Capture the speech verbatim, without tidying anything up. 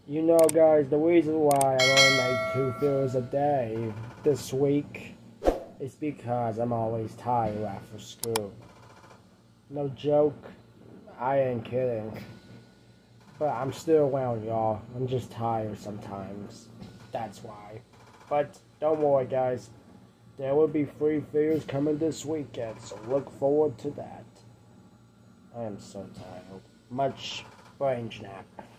You know, guys, the reason why I only make two videos a day this week is because I'm always tired after school. No joke, I ain't kidding. But I'm still around, y'all. I'm just tired sometimes. That's why. But don't worry, guys. There will be free videos coming this weekend, so look forward to that. I am so tired. Much brain nap.